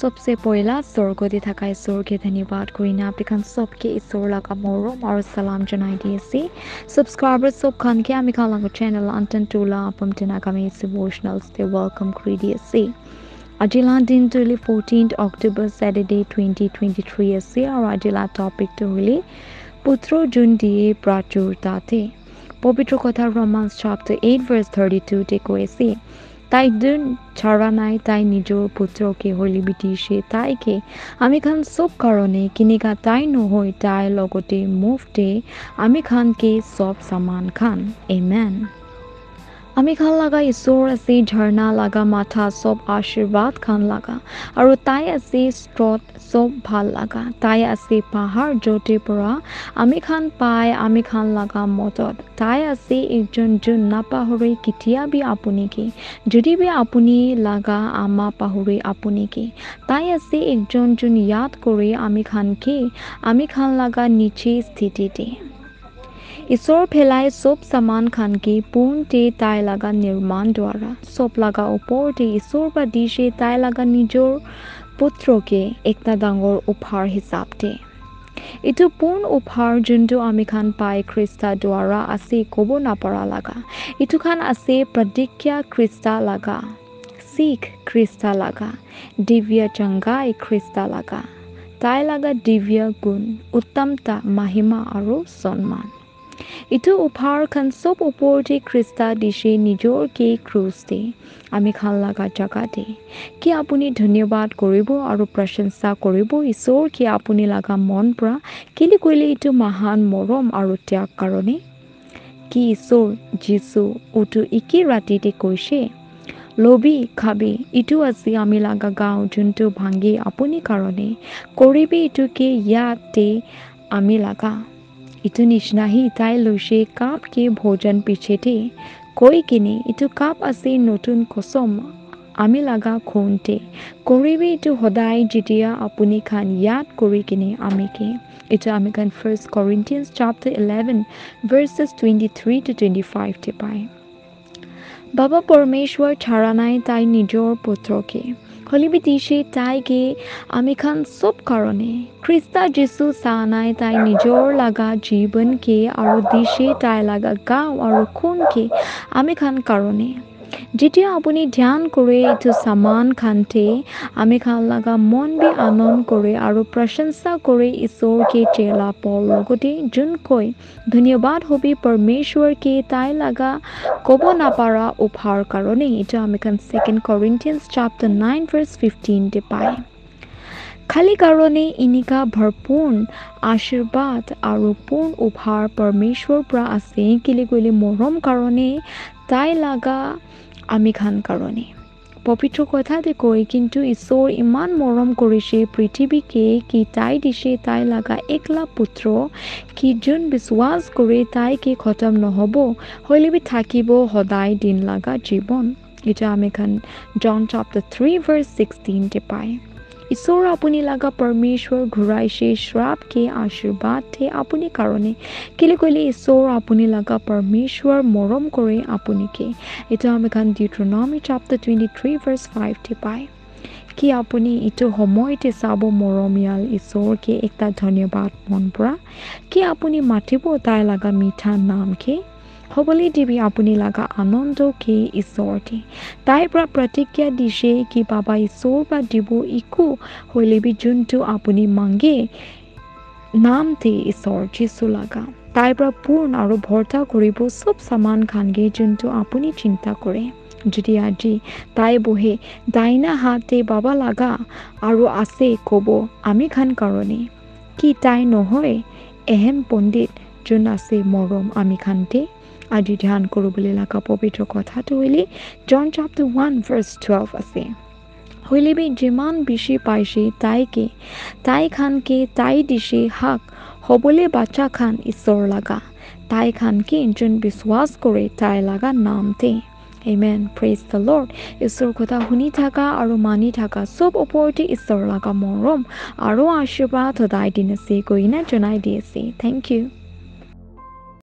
सबसे पहिला स्वर्गते थाका ईश्वरके धन्यवाद करिना आपखान सबके ईश्वर लगा मरम और सलाम जनाई दिएसी सब्सक्राइबर सब खान के आमी खालांगो channel Antantulla Appam Nagamese devotionals they welcome kuri diesi Ajila din to 14th October Saturday 2023 ase aru ajila topic to really putro jun diye prachurta the Pavitra Kotha Romans chapter 8 verse 32 te koise তাই দুন ছাড়া নাই তাই নিজর পুত্রকে হলিবিটিছে তাইকে আমি খান সব কারণে কিনিকা তাই নহৈ তাই লগতে মুফতে আমি খানকে সব সামান খান আমেন আমি খান লাগা ঈশ্বর আছে ঝৰ্ণা লাগা মাথা সব আশীর্বাদ খান লাগা আৰু তাই আছে স্ত্রোত সব ভাল লাগা তাই আছে পাহাড় জোটে পৰা আমি খান পাই আমি খান লাগা মদত তাই আছে একজন যোন নাপাহৰে কেতিয়াবি আপুনিকে যদি বি আপুনি লাগা আমা পাহৰে আপুনিকে তাই আছে একজন যোন ইয়াদ কৰে আমি খান লাগা নিচে স্থিতিতে ईश्वर फैलाए सब सामान खान के पूर्ण ते ताई लगा निर्माण द्वारा सब लगा ऊपर ते ईश्वर बा दिशे ताई लगा निजोर पुत्र के एकता डांगर उपहार हिसाब ते इतु पूर्ण उपहार जुंटु आमी खान पाए ख्रिस्ता द्वारा आसे कोबो नापरा लगा इतु खान आसे प्रतिज्ञा ख्रिस्ता लगा सिख ख्रिस्ता लगा दिव्य चंगाई ख्रिस्ता लगा ताई लगा दिव्य गुण उत्तमता महिमा और सम्मान इतु उपहार खान सब ओपरते ख्रिस्ता दिशे निजोर के क्रूज दे आमी खान लगा जगह दे कि आपुनी धन्यवाद करिबो और प्रशंसा करिबो ईश्वर कि आपुनी लगा मन पुरा केली कइले इतु महान मरम और त्याग कारणे कि ईश्वर जीसु उतु इकी रातिते कइसे लबी खाबी इतु आसी आमी लगा गाँव जुंटु भांगी आपुनी कारणे करिबी इतु के याते आमी लगा इतु निचना ही ताई लुसे काप के भोजन पिछेते कोई किने इतु काप आसे नतुन कसम आमी लगा खोनते करिबी इतु हदाय जितिया आपुनी खान याद करि किने आमी के इतु आमी Khan 1 Corinthians chapter 11 verses 23 to 25 ते पाए बाबा परमेश्वर छाड़ा नाई ताई निजोर पुत्र के हलिबी दिशे ताई के आमी खान सब कारणे ख्रिस्ता जीसु सानाई ताई निजोर लगा जीवन के और दिशे ताई लगा गाँव और खून के आमी खान कारणे जितिया आपुनी ध्यान करे इतु सामान खानते आमी खान लगा मन भी आनंद करे और प्रशंसा करे ईश्वर के चेला पल लगते जुन कोई धन्यवाद होबी परमेश्वर के ताई लगा कोबो नापारा उपहार कारणे इतु आमी खान 2 Corinthians chapter 9 verse 15 ते पाए खाली कारणे इनिका भरपूर आशीर्वाद और पूर्ण उपहार परमेश्वर পৰা আছে केले কইলে মৰম कारणे ताई लगा आमी खान कारणे पवित्र कथाते कय किन्तु ईश्वर इमान मरम करिसे पृथ्वीके कि ताई दिशे ताई लगा एकला पुत्र कि जुन विश्वास करे ताई के खत्म নহबो हइलेबि থাকিবो हदाय दिन लगा जीवन इटा आमी खान John chapter 3 verse 16 ते पाए ईश्वर आपुनी लगा परमेश्वर घुराइसे श्राप के आशीर्वाद थे आपुनी कारणे केले कइले ईश्वर आपुनी लगा परमेश्वर मरम करे आपुनी के इटा आमी खान Deuteronomy chapter 23 verse 5 थे पाए कि आपुनी इतो সময়তে साबो मरमियाल ईश्वर के एकता धन्यवाद मन पुरा कि आपुनी मातिबो ताई लगा मीठा नाम के हबली दिबी आपुनी लगा आनंद के ईश्वर थे ताई प्रा प्रतिज्ञा दिशे कि बाबा ईश्वर बा दिबो इकु हइलेबि जुंटु आपुनी मांगे नाम थे ईश्वर जीसु लगा ताई प्रा पूर्ण और भर्ता करिबो सब सामान खानगे जुंटु आपुनी चिंता करे যদি আজি তাই বহে দাইনা হাতে বাবা লাগা আৰু আছে কব আমি খান कारणे কি তাই নহয় এহেন পণ্ডিত যোন আছে মৰম আমি খানতে আজি ধ্যান কৰিবলৈ লাগা পবিত্ৰ কথাটো হইলি John chapter 1 verse 12 আছে হইলেবি যিমান বেছি পাইছে তাইকে তাই খানকে তাই দিছে হাক হবলে বাচ্চা খান ঈশ্বৰ লাগা তাই খানকে যোন বিশ্বাস কৰে তাই লাগা নামতে Amen. Praise the Lord. ईश्वर কথা শুনি থাকা আৰু মানি থাকা সব ওপৰতে ঈশ্বৰ লাগা মৰম আৰু আশীৰ্বাদ সদায় দিন আছে কইনা জনাই দিছে Thank you.